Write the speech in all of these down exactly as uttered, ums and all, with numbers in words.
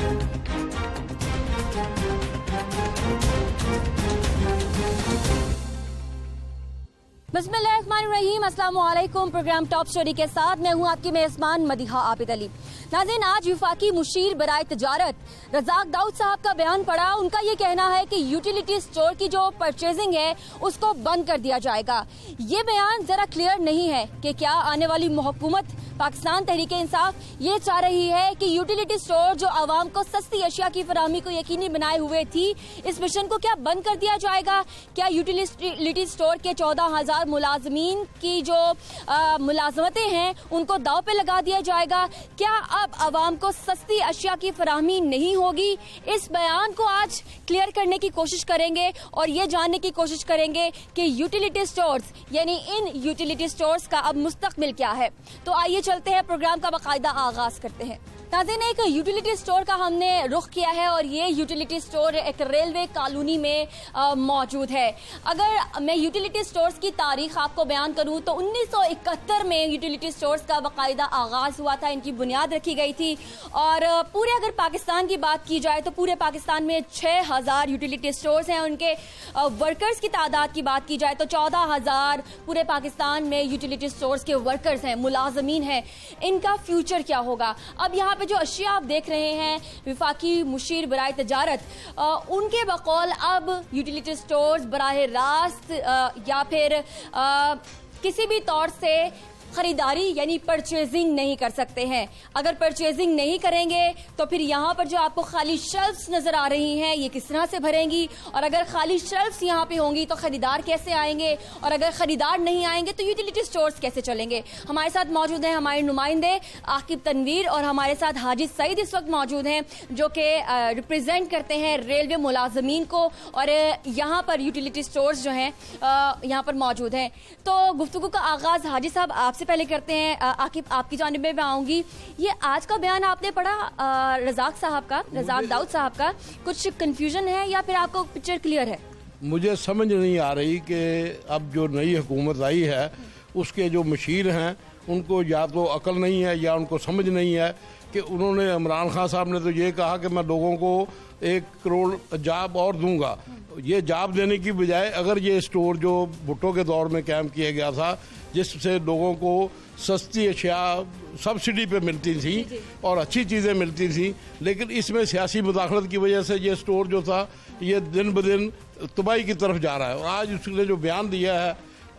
बिस्मिल्लाहिर्रहमानिर्रहीम, अस्सलाम वालेकुम। प्रोग्राम टॉप स्टोरी के साथ मैं हूं आपकी मेजबान मदीहा आबिद अली। नाज़रीन, आज वफाकी मुशीर बराए तजारत रज़ाक दाऊद साहब का बयान पड़ा। उनका ये कहना है कि यूटिलिटी स्टोर की जो परचेजिंग है उसको बंद कर दिया जाएगा। ये बयान जरा क्लियर नहीं है कि क्या आने वाली हुकूमत पाकिस्तान तहरीके इंसाफ ये चाह रही है कि यूटिलिटी स्टोर जो आवाम को सस्ती अशिया की फराहमी को यकीनी बनाए हुए थी, इस मिशन को क्या बंद कर दिया जाएगा? क्या यूटिलिटी स्टोर के चौदह हजार मुलाजमीन की जो मुलाजमतें हैं उनको दाव पे लगा दिया जाएगा? क्या अब आवाम को सस्ती अशिया की फराहमी नहीं होगी? इस बयान को आज क्लियर करने की कोशिश करेंगे और ये जानने की कोशिश करेंगे कि यूटिलिटी स्टोर्स यानी इन यूटिलिटी स्टोर्स का अब मुस्तकबिल क्या है। तो आइए चलते हैं, प्रोग्राम का बाकायदा आगाज करते हैं। नाज़रीन, एक यूटिलिटी स्टोर का हमने रुख किया है और ये यूटिलिटी स्टोर एक रेलवे कॉलोनी में मौजूद है। अगर मैं यूटिलिटी स्टोर्स की तारीख आपको बयान करूं तो उन्नीस सौ इकहत्तर में यूटिलिटी स्टोर्स का बाकायदा आगाज हुआ था, इनकी बुनियाद रखी गई थी। और पूरे अगर पाकिस्तान की बात की जाए तो पूरे पाकिस्तान में छः हजार यूटिलिटी स्टोर्स हैं। उनके वर्कर्स की तादाद की बात की जाए तो चौदह हजार पूरे पाकिस्तान में यूटिलिटी स्टोर्स के वर्कर्स हैं, मुलाजमीन हैं। इनका फ्यूचर क्या होगा? अब यहाँ जो अशिया आप देख रहे हैं विफाकी मुशीर बराए तजारत, उनके बकौल अब यूटिलिटी स्टोर्स बराह रास्त या फिर आ, किसी भी तौर से खरीदारी यानी परचेजिंग नहीं कर सकते हैं। अगर परचेजिंग नहीं करेंगे तो फिर यहाँ पर जो आपको खाली शेल्फ्स नजर आ रही हैं ये किस तरह से भरेंगी? और अगर खाली शेल्फ्स यहाँ पे होंगी तो खरीदार कैसे आएंगे? और अगर खरीदार नहीं आएंगे तो यूटिलिटी स्टोर्स कैसे चलेंगे? हमारे साथ मौजूद हैं हमारे नुमाइंदे आकिब तनवीर और हमारे साथ हाजी सईद इस वक्त मौजूद हैं जो कि रिप्रेजेंट करते हैं रेलवे मुलाजमीन को और यहाँ पर यूटिलिटी स्टोर्स जो हैं यहाँ पर मौजूद हैं। तो गुफ्तगू का आगाज हाजी साहब आपसे पहले करते हैं। आकिब, आपकी जानिब में आऊंगी। ये आज का बयान आपने पढ़ा रज़ाक साहब का, रज़ाक दाऊद साहब का, कुछ कंफ्यूजन है या फिर आपको पिक्चर क्लियर है? मुझे समझ नहीं आ रही कि अब जो नई हुकूमत आई है उसके जो मशीर हैं उनको या तो अकल नहीं है या उनको समझ नहीं है कि उन्होंने, इमरान खान साहब ने तो ये कहा कि मैं लोगों को एक करोड़ जॉब और दूंगा। ये जॉब देने की बजाय अगर ये स्टोर जो भुट्टो के दौर में कायम किया गया था जिससे लोगों को सस्ती अशिया सब्सिडी पे मिलती थी और अच्छी चीज़ें मिलती थी, लेकिन इसमें सियासी मुदाखलत की वजह से ये स्टोर जो था ये दिन ब दिन तबाही की तरफ जा रहा है। और आज उसने जो बयान दिया है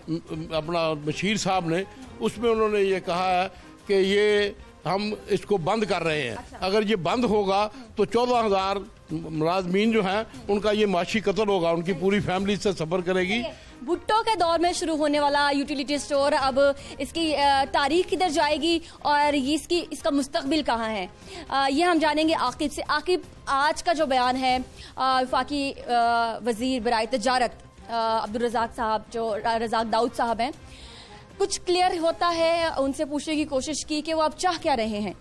अपना बशीर साहब ने, उसमें उन्होंने ये कहा है कि ये हम इसको बंद कर रहे हैं। अच्छा। अगर ये बंद होगा तो चौदह हजार मुलाजमीन जो हैं उनका ये माशी कत्ल होगा, उनकी पूरी फैमिली से सफर करेगी। भुट्टो के दौर में शुरू होने वाला यूटिलिटी स्टोर अब इसकी तारीख किधर जाएगी और ये इसकी इसका मुस्तकबिल कहाँ है, ये हम जानेंगे आकिब से। आकिब, आज का जो बयान है वफाकी वजीर बराए तजारत अब्दुल रज़ाक साहब, जो रज़ाक दाऊद साहब हैं, कुछ क्लियर होता है? उनसे पूछने की कोशिश की कि वो अब चाह क्या रहे हैं।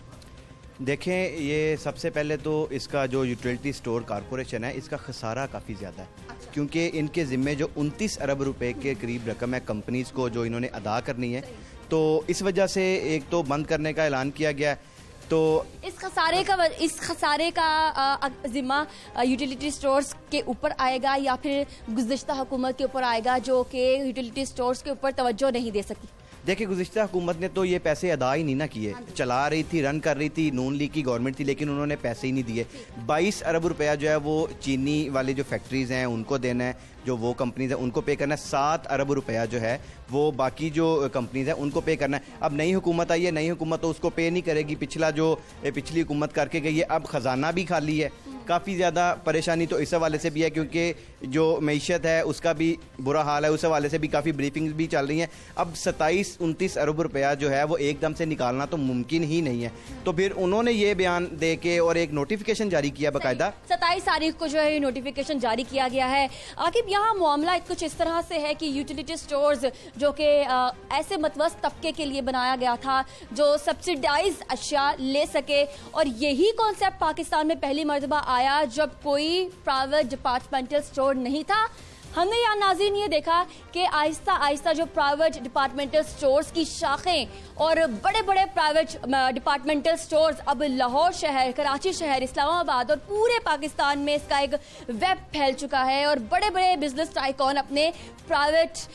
देखें, ये सबसे पहले तो इसका जो यूटिलिटी स्टोर कॉरपोरेशन है इसका खसारा काफ़ी ज़्यादा है। अच्छा। क्योंकि इनके ज़िम्मे जो उनतीस अरब रुपए के करीब रकम है कंपनीज को जो इन्होंने अदा करनी है, तो इस वजह से एक तो बंद करने का ऐलान किया गया है। तो इस खसारे का इस खसारे का जिम्मा यूटिलिटी स्टोर्स के ऊपर आएगा या फिर गुज़िश्ता हुकूमत के ऊपर आएगा जो कि यूटिलिटी स्टोर्स के ऊपर तवज्जो नहीं दे सकी? देखिए, गुज़िश्ता हुकूमत ने तो ये पैसे अदा ही नहीं ना किए। चला रही थी, रन कर रही थी, नून लीग की गवर्नमेंट थी, लेकिन उन्होंने पैसे ही नहीं दिए। बाईस अरब रुपया जो है वो चीनी वाले जो फैक्ट्रीज हैं उनको देना है, जो वो कंपनीज हैं उनको पे करना है। सात अरब रुपया जो है वो बाकी जो कंपनीज हैं उनको पे करना है। अब नई हुकूमत आई है, नई हुकूमत तो उसको पे नहीं करेगी। पिछला जो पिछली हुकूमत करके गई है, अब खजाना भी खाली है। काफ़ी ज़्यादा परेशानी तो इस हवाले से भी है क्योंकि जो मईशत है उसका भी बुरा हाल है, उस हवाले से भी काफ़ी ब्रीफिंग्स भी चल रही हैं। अब सत्ताईस उनतीस अरब रुपया जो है वो एकदम से निकालना तो मुमकिन ही नहीं है। तो फिर उन्होंने ये बयान दे के और एक नोटिफिकेशन जारी किया बाकायदा। सत्ताईस तारीख को जो है नोटिफिकेशन जारी किया गया है। आकिब, यहाँ मामला कुछ इस तरह से है कि यूटिलिटी स्टोर्स जो कि ऐसे मतवस्त तबके के लिए बनाया गया था जो सब्सिडाइज अशिया ले सके, और यही कॉन्सेप्ट पाकिस्तान में पहली मर्तबा आया जब कोई प्राइवेट डिपार्टमेंटल स्टोर नहीं था। हमने यहाँ नाज़रीन ये देखा कि आहिस्ता आहिस्ता जो प्राइवेट डिपार्टमेंटल स्टोर्स की शाखें और बड़े बड़े प्राइवेट डिपार्टमेंटल स्टोर्स अब लाहौर शहर, कराची शहर, इस्लामाबाद और पूरे पाकिस्तान में इसका एक वेब फैल चुका है और बड़े बड़े बिजनेस टाइकॉन अपने प्राइवेट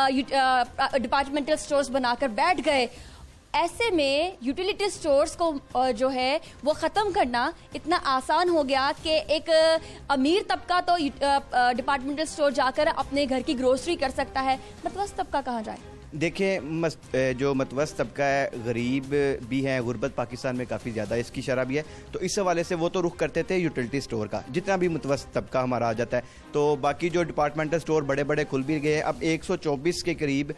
डिपार्टमेंटल स्टोर्स बनाकर बैठ गए। ऐसे में यूटिलिटी स्टोर्स को जो है वो ख़त्म करना इतना आसान हो गया कि एक अमीर तबका तो डिपार्टमेंटल स्टोर जाकर अपने घर की ग्रोसरी कर सकता है, मतवस्त तबका कहाँ जाए? देखिए, जो मतवस्त तबका है, गरीब भी हैं, गुर्बत पाकिस्तान में काफ़ी ज़्यादा इसकी शरह भी है, तो इस हवाले से वो तो रुख करते थे यूटिलिटी स्टोर का, जितना भी मतवस्त तबका हमारा आ जाता है। तो बाकी जो डिपार्टमेंटल स्टोर बड़े बड़े खुल भी गए। अब एक सौ चौबीस के करीब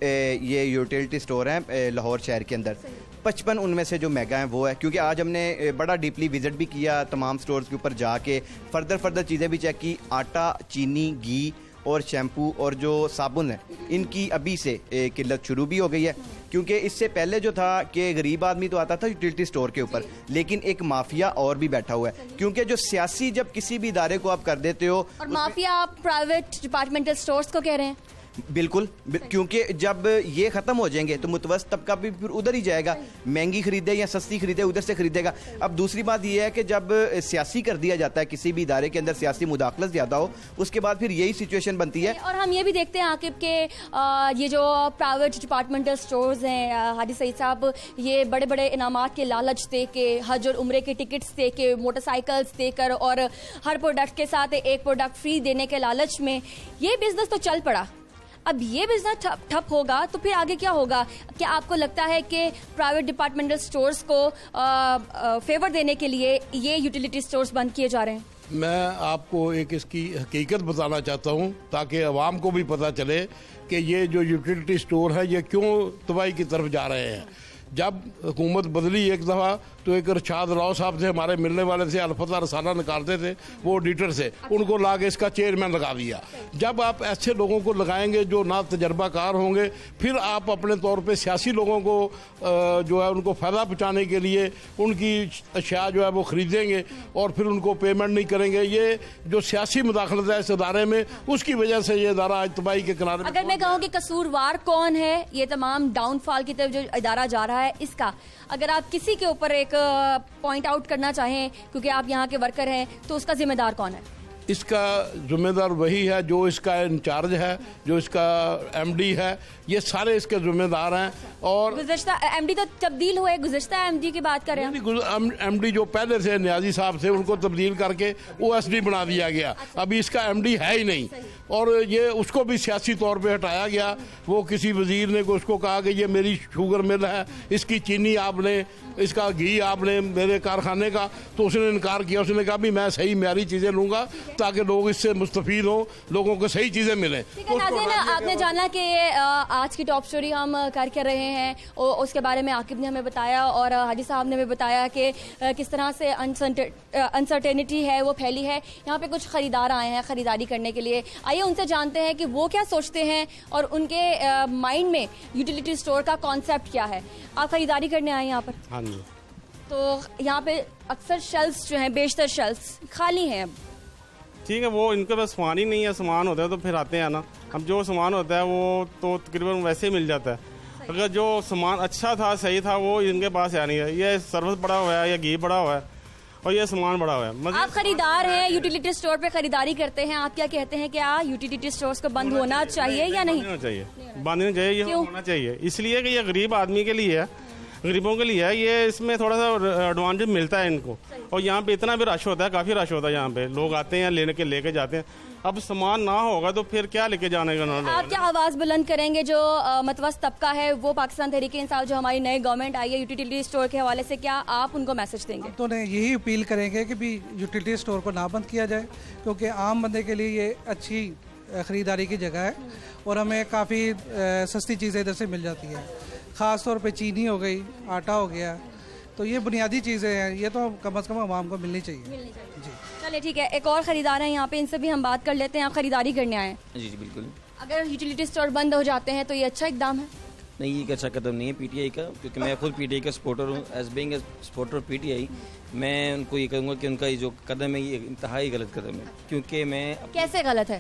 ये यूटिलिटी स्टोर हैं लाहौर शहर के अंदर। पचपन उनमें से जो मेगा हैं वो है, क्योंकि आज हमने बड़ा डीपली विजिट भी किया तमाम स्टोर्स के ऊपर जाके, फर्दर फर्दर चीज़ें भी चेक की। आटा, चीनी, घी और शैम्पू और जो साबुन है, इनकी अभी से किल्लत शुरू भी हो गई है, क्योंकि इससे पहले जो था कि गरीब आदमी तो आता था यूटिलिटी स्टोर के ऊपर, लेकिन एक माफिया और भी बैठा हुआ है। क्योंकि जो सियासी जब किसी भी इदारे को आप कर देते हो, और माफिया आप प्राइवेट डिपार्टमेंटल स्टोर्स को कह रहे हैं? बिल्कुल, क्योंकि जब ये ख़त्म हो जाएंगे तो मुतवस्त तबका भी फिर उधर ही जाएगा, महंगी खरीदे या सस्ती खरीदे उधर से खरीदेगा। अब दूसरी बात ये है कि जब सियासी कर दिया जाता है, किसी भी इदारे के अंदर सियासी मुदाखलत ज़्यादा हो, उसके बाद फिर यही सिचुएशन बनती है। और हम ये भी देखते हैं आकिब के ये जो प्राइवेट डिपार्टमेंटल स्टोर्स हैं, हाजी सईद साहब, ये बड़े बड़े इनामात के लालच दे के, हज और उम्रे के टिकट्स दे के, मोटरसाइकिल्स देकर और हर प्रोडक्ट के साथ एक प्रोडक्ट फ्री देने के लालच में ये बिजनेस तो चल पड़ा। अब ये बिजनेस ठप ठप होगा तो फिर आगे क्या होगा? क्या आपको लगता है कि प्राइवेट डिपार्टमेंटल स्टोर्स को आ, आ, फेवर देने के लिए ये यूटिलिटी स्टोर्स बंद किए जा रहे हैं? मैं आपको एक इसकी हकीकत बताना चाहता हूँ ताकि अवाम को भी पता चले कि ये जो यूटिलिटी स्टोर है ये क्यों तबाही की तरफ जा रहे हैं। जब हुकूमत बदली एक दफ़ा तो एक रशाद राव साहब थे, हमारे मिलने वाले थे, अलफता रसाना निकालते थे, वो ऑडिटर से, उनको ला के इसका चेयरमैन लगा दिया। जब आप ऐसे लोगों को लगाएंगे जो ना तजर्बाकार होंगे, फिर आप अपने तौर पे सियासी लोगों को जो है उनको फ़ायदा पहुँचाने के लिए उनकी अशिया जो है वो ख़रीदेंगे और फिर उनको पेमेंट नहीं करेंगे। ये जो सियासी मुदाखलत है इस इदारे में, उसकी वजह से ये इदारा आज तबाही के किनारे। अगर मैं कहूँ कि कसूरवार कौन है ये तमाम डाउनफॉल की तरफ जो इदारा जा रहा है, इसका अगर आप किसी के ऊपर एक पॉइंट आउट करना चाहें, क्योंकि आप यहाँ के वर्कर हैं, तो उसका जिम्मेदार कौन है? इसका जिम्मेदार वही है जो इसका इंचार्ज है, जो इसका एमडी है, ये सारे इसके जिम्मेदार हैं। और गुज़श्ता एमडी तो तब्दील हुए, गुज़श्ता एमडी की बात करें, एमडी जो पहले से न्याजी साहब थे उनको तब्दील करके ओएसडी बना दिया गया। अभी इसका एमडी है ही नहीं और ये उसको भी सियासी तौर पे हटाया गया। वो किसी वजीर ने उसको कहा कि ये मेरी शुगर मिल है, इसकी चीनी आपने, इसका घी आपने मेरे कारखाने का, तो उसने इनकार किया। उसने कहा भी मैं सही म्यारी चीज़ें लूँगा ताकि लोग इससे मुस्तफीद हों, लोगों को सही चीज़ें मिलें। तो आपने जाना कि आज की टॉप स्टोरी हम करके रहे हैं और उसके बारे में आकिब ने हमें बताया और हाजी साहब ने हमें बताया कि किस तरह से अनसर्टेनिटी है वो फैली है। यहाँ पे कुछ ख़रीदार आए हैं ख़रीदारी करने के लिए, आइए उनसे जानते हैं कि वो क्या सोचते हैं और उनके माइंड में यूटिलिटी स्टोर का कॉन्सेप्ट क्या है। आप ख़रीदारी करने आए यहाँ पर? हाँ जी। तो यहाँ पे अक्सर शेल्फ्स जो हैं, बेशतर शेल्फ्स खाली हैं। अब ठीक है, वो इनके पास सामान ही नहीं है, सामान होता है तो फिर आते हैं ना। अब जो सामान होता है वो तो तकरीबन वैसे ही मिल जाता है। अगर जो सामान अच्छा था, सही था, वो इनके पास है नहीं है। ये सर्विस बड़ा हुआ है, या घी बड़ा हुआ है और ये सामान बड़ा हुआ है। आप खरीदार हैं, यूटिलिटी स्टोर पे खरीदारी करते हैं, आप क्या कहते हैं कि आ यूटिलिटी स्टोर्स को बंद होना चाहिए या नहीं? होना चाहिए, बंद नहीं चाहिए, ये होना चाहिए। इसलिए कि ये गरीब आदमी के लिए है, गरीबों के लिए है। ये इसमें थोड़ा सा एडवांटेज मिलता है इनको। और यहाँ पे इतना भी रश होता है, काफ़ी रश होता है यहाँ पे, लोग आते हैं लेने के लेके जाते हैं। अब सामान ना होगा तो फिर क्या लेके जाने का? ना आप क्या आवाज़ बुलंद करेंगे जो मतवस्त तबका है, वो पाकिस्तान तहरीक इंसाफ जो हमारी नई गवर्नमेंट आई है यूटिलिटी स्टोर के हवाले से, क्या आप उनको मैसेज देंगे? तो ने यही अपील करेंगे कि भी यूटिलिटी स्टोर को ना बंद किया जाए, क्योंकि आम बंदे के लिए ये अच्छी ख़रीदारी की जगह है और हमें काफ़ी सस्ती चीज़ें इधर से मिल जाती हैं। ख़ास तौर पे चीनी हो गई, आटा हो गया, तो ये बुनियादी चीज़ें हैं, ये तो कम अज़ कम आवाम को मिलनी चाहिए। मिलनी चाहिए जी। चलिए ठीक है, एक और ख़रीदार हैं यहाँ पे, इनसे भी हम बात कर लेते हैं। आप ख़रीदारी करने आए हैं? जी जी बिल्कुल। अगर यूटिलिटी स्टोर बंद हो जाते हैं तो ये अच्छा इकदाम है? नहीं, ये अच्छा कदम नहीं है पीटीआई का, क्योंकि मैं खुद पीटीआई का सपोर्टर हूँ। As being a supporter of PTI, मैं उनको ये कहूँगा कि उनका ये जो कदम है ये इंतहाई गलत कदम है। क्योंकि मैं कैसे गलत है?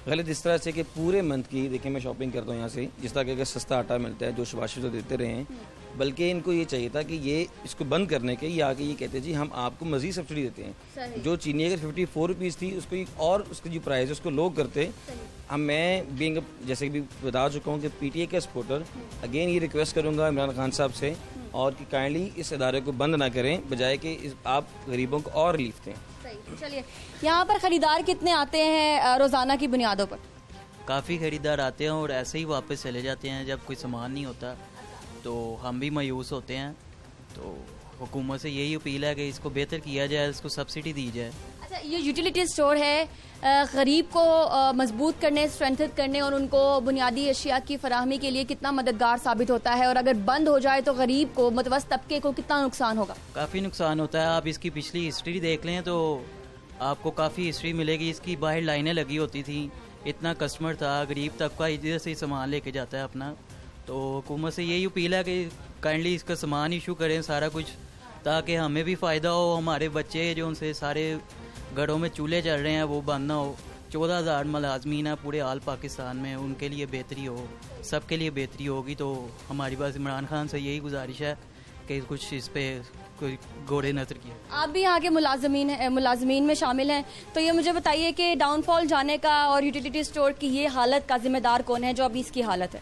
गलत इस तरह से कि पूरे मंथ की, देखिए मैं शॉपिंग करता हूँ यहाँ से, जिस तरह का सस्ता आटा मिलता है जो शबाशी तो देते रहे हैं, बल्कि इनको ये चाहिए था कि ये इसको बंद करने के ये आगे ये कहते हैं जी हम आपको मजीद सब्सिडी देते हैं। जो चीनी अगर फिफ्टी फोर रुपीज़ थी उसको एक और उसकी जो प्राइस है उसको लो करते। हम मैं बीइंग जैसे कि बता चुका हूँ कि पीटीआई का सपोर्टर अगेन ये रिक्वेस्ट करूँगा इमरान खान साहब से और कि काइंडली इस इदारे को बंद ना करें, बजाय कि इस आप गरीबों को और रिलीफ दें। चलिए, यहाँ पर खरीदार कितने आते हैं रोज़ाना की बुनियादों पर? काफ़ी खरीदार आते हैं और ऐसे ही वापस चले जाते हैं। जब कोई सामान नहीं होता तो हम भी मायूस होते हैं। तो हुकूमत से यही अपील है कि इसको बेहतर किया जाए, इसको सब्सिडी दी जाए। अच्छा, ये यूटिलिटी स्टोर है, गरीब को मजबूत करने, स्ट्रेंथन करने और उनको बुनियादी अशिया की फराहमी के लिए कितना मददगार साबित होता है, और अगर बंद हो जाए तो गरीब को, मतवस्त तबके को कितना नुकसान होगा? काफ़ी नुकसान होता है। आप इसकी पिछली हिस्ट्री देख लें तो आपको काफ़ी हिस्ट्री मिलेगी। इसकी बाहर लाइनें लगी होती थी, इतना कस्टमर था, गरीब तबका इधर से सामान लेके जाता है अपना। तो हुकूमत से यही अपील है कि काइंडली इसका सामान इशू करें सारा कुछ, ताकि हमें भी फ़ायदा हो, हमारे बच्चे जो उनसे सारे घरों में चूल्हे चल रहे हैं वो बंद ना हो। चौदह हज़ार मुलाजमीन है पूरे आल पाकिस्तान में, उनके लिए बेहतरी हो, सबके लिए बेहतरी होगी। तो हमारी बात इमरान खान से यही गुजारिश है कि कुछ इस पर कोई घोड़े नजर किया। आप भी यहाँ के मुलाजमीन है, मुलाजमीन में शामिल हैं, तो ये मुझे बताइए कि डाउनफॉल जाने का और यूटिलिटी स्टोर की ये हालत का जिम्मेदार कौन है, जो अभी इसकी हालत है?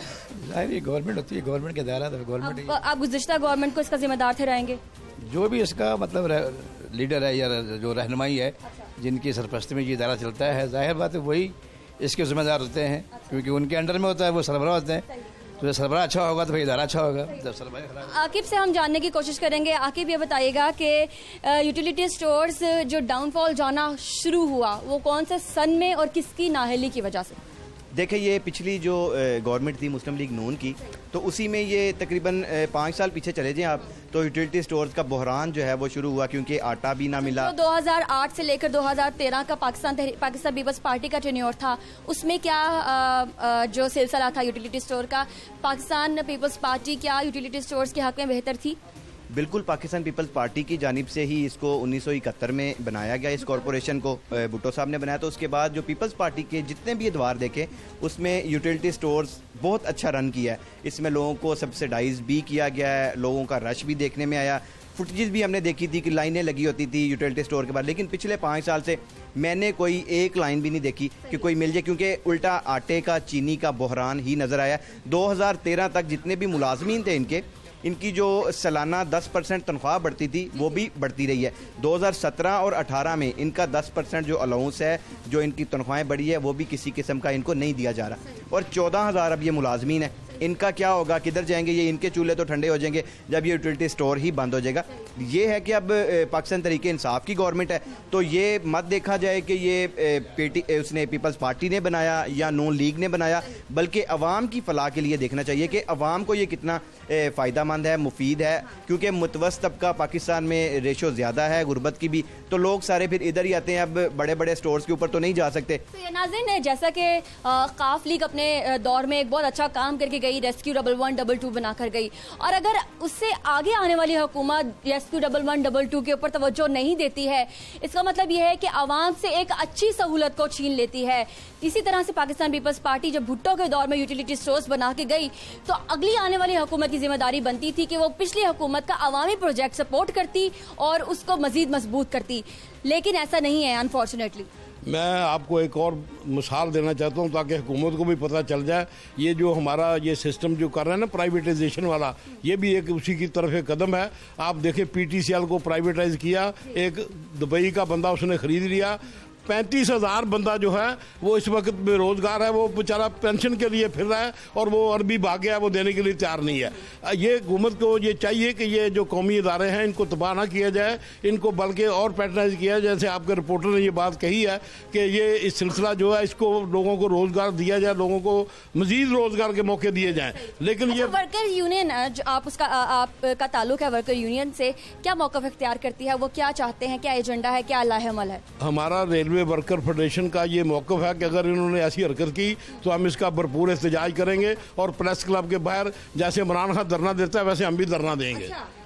ये गवर्नमेंट होती है, गवर्नमेंट के दायरा है, गवर्नमेंट। आप गुज़िश्ता गवर्नमेंट को इसका जिम्मेदार ठहराएंगे? जो भी इसका मतलब लीडर है या जो रहनुमाई है, जिनकी सरपरस्ती में ये दायरा चलता है, जाहिर बात है वही इसके जिम्मेदार होते हैं, क्योंकि उनके अंडर में होता है, वो सरबराह होते हैं। तो जब सरबराह अच्छा होगा तो भाई इदारा अच्छा होगा। जब सरबराह खराब। आकिब से हम जानने की कोशिश करेंगे। आकिब ये बताइएगा कि यूटिलिटी स्टोर्स जो डाउनफॉल जाना शुरू हुआ वो कौन से सन में और किसकी नाअहली की वजह से? देखिए, ये पिछली जो गवर्नमेंट थी मुस्लिम लीग नून की, तो उसी में ये तकरीबन पाँच साल पीछे चले जाएं आप, तो यूटिलिटी स्टोर्स का बहरान जो है वो शुरू हुआ, क्योंकि आटा भी ना मिला। तो दो हज़ार आठ से लेकर दो हज़ार तेरह का पाकिस्तान पाकिस्तान पीपल्स पार्टी का टेन्योर था, उसमें क्या आ, आ, जो सिलसिला था यूटिलिटी स्टोर का, पाकिस्तान पीपल्स पार्टी क्या यूटिलिटी स्टोर्स के हक में बेहतर थी? बिल्कुल, पाकिस्तान पीपल्स पार्टी की जानिब से ही इसको उन्नीस सौ इकहत्तर में बनाया गया, इस कॉरपोरेशन को भुट्टो साहब ने बनाया। तो उसके बाद जो पीपल्स पार्टी के जितने भी अदवार देखे उसमें यूटिलिटी स्टोर्स बहुत अच्छा रन किया है। इसमें लोगों को सब्सिडाइज भी किया गया है, लोगों का रश भी देखने में आया, फुटेजेस भी हमने देखी थी कि लाइनें लगी होती थी यूटिलिटी स्टोर के बाद। लेकिन पिछले पाँच साल से मैंने कोई एक लाइन भी नहीं देखी कि कोई मिल जाए, क्योंकि उल्टा आटे का, चीनी का बहरान ही नज़र आया। दो हज़ार तेरह तक जितने भी मुलाजमीन थे इनके, इनकी जो सालाना दस परसेंट तनख्वाह बढ़ती थी वो भी बढ़ती रही है। दो हज़ार सत्रह और अठारह में इनका दस परसेंट जो अलाउंस है, जो इनकी तनख्वाहें बढ़ी है, वो भी किसी किस्म का इनको नहीं दिया जा रहा। और चौदह हज़ार अब ये मुलाजमीन है, इनका क्या होगा, किधर जाएंगे ये? इनके चूल्हे तो ठंडे हो जाएंगे जब ये यूटिलिटी स्टोर ही बंद हो जाएगा। ये है कि अब पाकिस्तान तरीके इंसाफ की गवर्नमेंट है, तो ये मत देखा जाए कि ये पीटी उसने पीपल्स पार्टी ने बनाया या नून लीग ने बनाया, बल्कि अवाम की फलाह के लिए देखना चाहिए कि अवाम को ये कितना फ़ायदेमंद है, मुफीद है। क्योंकि मुतवस्त तबका पाकिस्तान में रेशो ज़्यादा है गुर्बत की भी, तो लोग सारे फिर इधर ही आते हैं, अब बड़े बड़े स्टोर्स के ऊपर तो नहीं जा सकते। तो नाज़रीन, जैसा कि काफ लीग अपने दौर में एक बहुत अच्छा काम करके गई, rescue double one double two बनाकर गई, और अगर उससे आगे आने वाली हुकूमत rescue double one double two के ऊपर तवज्जो नहीं देती है, इसका मतलब यह है कि आवाम से एक अच्छी सहूलत को छीन लेती है। इसी तरह से पाकिस्तान पीपल्स पार्टी जब भुट्टो के दौर में यूटिलिटी स्टोर्स बना के गई, तो अगली आने वाली हुकूमत की जिम्मेदारी बनती थी कि वो पिछली हुकूमत का अवामी प्रोजेक्ट सपोर्ट करती और उसको मजीद मजबूत करती, लेकिन ऐसा नहीं है अनफॉर्चुनेटली। मैं आपको एक और मिसाल देना चाहता हूँ ताकि हुकूमत को भी पता चल जाए, ये जो हमारा ये सिस्टम जो कर रहे हैं ना प्राइवेटाइजेशन वाला, ये भी एक उसी की तरफ एक कदम है। आप देखें, पीटीसीएल को प्राइवेटाइज किया, एक दुबई का बंदा उसने खरीद लिया, पैंतीस हजार बंदा जो है वो इस वक्त बेरोजगार है, वो बेचारा पेंशन के लिए फिर रहा है और वो अरबी भाग गया, वो देने के लिए तैयार नहीं है। ये हुकूमत को ये चाहिए कि ये जो कौमी इदारे हैं इनको तबाह ना किया जाए, इनको बल्कि और पैटर्नाइज किया जाए। जैसे आपके रिपोर्टर ने ये बात कही है कि ये इस सिलसिला जो है इसको लोगों को रोजगार दिया जाए, लोगों को मजीद रोजगार के मौके दिए जाएँ। लेकिन ये वर्कर यूनियन जो आप उसका आपका ताल्लुक है वर्कर यूनियन से, क्या मौक़िफ़ इख्तियार करती है, वो क्या चाहते हैं, क्या एजेंडा है, क्या लाहेअमल है? हमारा रेलवे वर्कर फेडरेशन का ये मौक़िफ़ है कि अगर इन्होंने ऐसी हरकत की तो हम इसका भरपूर एहतजाज करेंगे और प्रेस क्लब के बाहर जैसे इमरान खान धरना देता है वैसे हम भी धरना देंगे।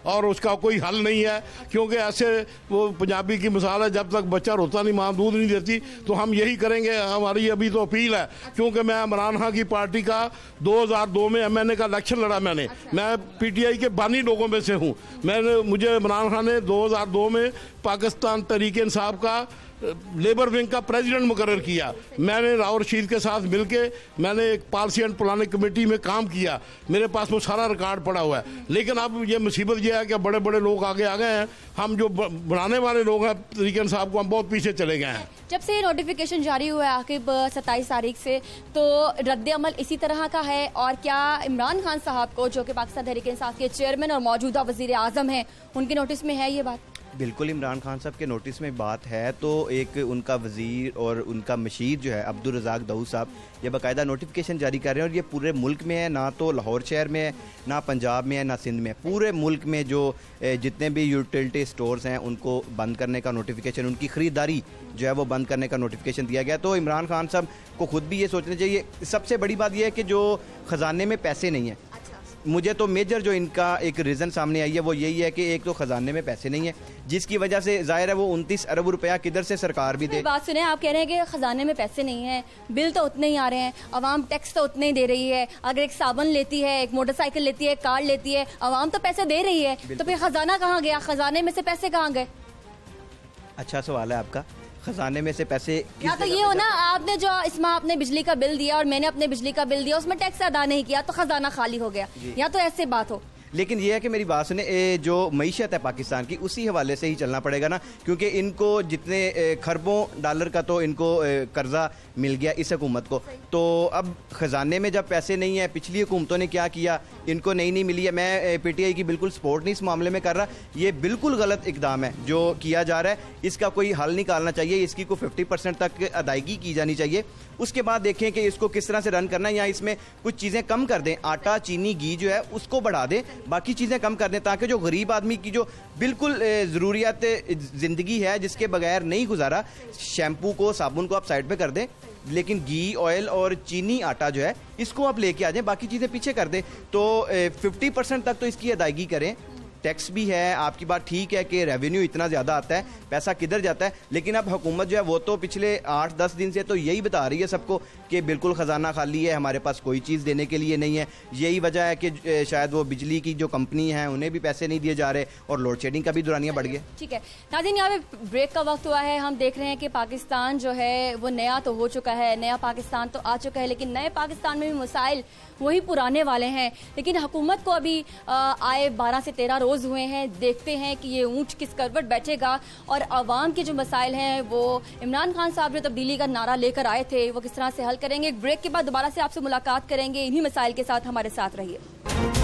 और उसका कोई हल नहीं है, क्योंकि ऐसे वो पंजाबी की मिसाल है, जब तक बच्चा रोता नहीं माँ दूध नहीं देती। तो हम यही करेंगे, हमारी अभी तो अपील है, क्योंकि मैं इमरान खान की पार्टी का दो हज़ार दो में एम एन ए का इलेक्शन लड़ा मैंने, मैं पी टी आई के बानी लोगों में से हूँ। मैंने मुझे इमरान खान ने दो हज़ार दो में पाकिस्तान तहरीक इंसाफ का लेबर विंग का प्रेसिडेंट मुकर्रर किया। मैंने राव रशीद के साथ मिलके मैंने एक पॉलिसी एंड प्लानिंग कमेटी में काम किया, मेरे पास वो सारा रिकॉर्ड पड़ा हुआ है। लेकिन अब ये मुसीबत ये है कि बड़े बड़े लोग आगे आ गए हैं, हम जो बनाने वाले लोग हैं तहरीक इंसाफ को, हम बहुत पीछे चले गए हैं। जब से नोटिफिकेशन जारी हुआ है आखिब सत्ताईस तारीख से, तो रद्द अमल इसी तरह का है, और क्या इमरान खान साहब को, जो कि पाकिस्तान तहरीक इंसाफ के चेयरमैन और मौजूदा वजीर आजम हैं, उनके नोटिस में है ये बात? बिल्कुल इमरान खान साहब के नोटिस में बात है। तो एक उनका वजीर और उनका मशीर जो है अब्दुल रज़ाक दाऊद साहब, ये बाकायदा नोटिफिकेशन जारी कर रहे हैं, और ये पूरे मुल्क में है, ना तो लाहौर शहर में है, ना पंजाब में है, ना सिंध में, पूरे मुल्क में जो जितने भी यूटिलिटी स्टोर्स हैं उनको बंद करने का नोटिफिकेशन, उनकी ख़रीदारी जो है वो बंद करने का नोटिफिकेशन दिया गया। तो इमरान खान साहब को खुद भी ये सोचना चाहिए। सबसे बड़ी बात यह है कि जो ख़जाने में पैसे नहीं हैं, मुझे तो मेजर जो इनका एक रीज़न सामने आई है वो यही है कि एक तो ख़जाने में पैसे नहीं है, जिसकी वजह से जाहिर है वो उनतीस अरब रुपया किधर से सरकार भी दे। बात सुने, आप कह रहे हैं कि ख़जाने में पैसे नहीं है, बिल तो उतने ही आ रहे हैं, अवाम टैक्स तो उतने ही दे रही है। अगर एक साबुन लेती है, एक मोटरसाइकिल लेती है, एक कार लेती है, अवाम तो पैसे दे रही है, तो फिर ख़जाना कहाँ गया? ख़जाने में से पैसे कहाँ गए? अच्छा सवाल है आपका। खजाने में से पैसे या तो ये हो ना, आपने जो इस माह अपने बिजली का बिल दिया और मैंने अपने बिजली का बिल दिया, उसमें टैक्स अदा नहीं किया, तो खजाना खाली हो गया, या तो ऐसे बात हो। लेकिन ये है कि मेरी बात सुने, जो मईशत है पाकिस्तान की, उसी हवाले से ही चलना पड़ेगा ना, क्योंकि इनको जितने खरबों डॉलर का तो इनको कर्जा मिल गया इस हुकूमत को, तो अब ख़जाने में जब पैसे नहीं है, पिछली हुकूमतों ने क्या किया, इनको नहीं नहीं मिली है। मैं पीटीआई की बिल्कुल सपोर्ट नहीं इस मामले में कर रहा, ये बिल्कुल गलत इकदाम है जो किया जा रहा है, इसका कोई हल निकालना चाहिए, इसकी कोई फिफ्टी परसेंट तक अदायगी की जानी चाहिए। उसके बाद देखें कि इसको किस तरह से रन करना है, या इसमें कुछ चीज़ें कम कर दें, आटा चीनी घी जो है उसको बढ़ा दें, बाकी चीज़ें कम कर दें, ताकि जो गरीब आदमी की जो बिल्कुल ज़रूरियात ज़िंदगी है जिसके बगैर नहीं गुजारा, शैम्पू को साबुन को आप साइड पे कर दें, लेकिन घी ऑयल और चीनी आटा जो है इसको आप लेके आ जाएं, बाकी चीज़ें पीछे कर दें। तो फिफ्टी परसेंट तक तो इसकी अदायगी करें। टैक्स भी है, आपकी बात ठीक है कि रेवेन्यू इतना ज़्यादा आता है, पैसा किधर जाता है, लेकिन अब हुकूमत जो है वो तो पिछले आठ दस दिन से तो यही बता रही है सबको कि बिल्कुल ख़जाना खाली है, हमारे पास कोई चीज़ देने के लिए नहीं है। यही वजह है कि शायद वो बिजली की जो कंपनी है उन्हें भी पैसे नहीं दिए जा रहे, और लोड शेडिंग का भी दुरानियाँ बढ़ गया। ठीक है नाज़रीन, यहाँ पे ब्रेक का वक्त हुआ है। हम देख रहे हैं कि पाकिस्तान जो है वो नया तो हो चुका है, नया पाकिस्तान तो आ चुका है, लेकिन नए पाकिस्तान में भी मसाइल वही पुराने वाले हैं। लेकिन हुकूमत को अभी आए बारह से तेरह रोज़ हुए हैं, देखते हैं कि ये ऊँट किस करवट बैठेगा, और आवाम के जो मसाइल हैं वो इमरान खान साहब जो तब्दीली का नारा लेकर आए थे वो किस तरह से हल करेंगे। एक ब्रेक के बाद दोबारा से आपसे मुलाकात करेंगे, इन्हीं मसाइल के साथ हमारे साथ रहिए।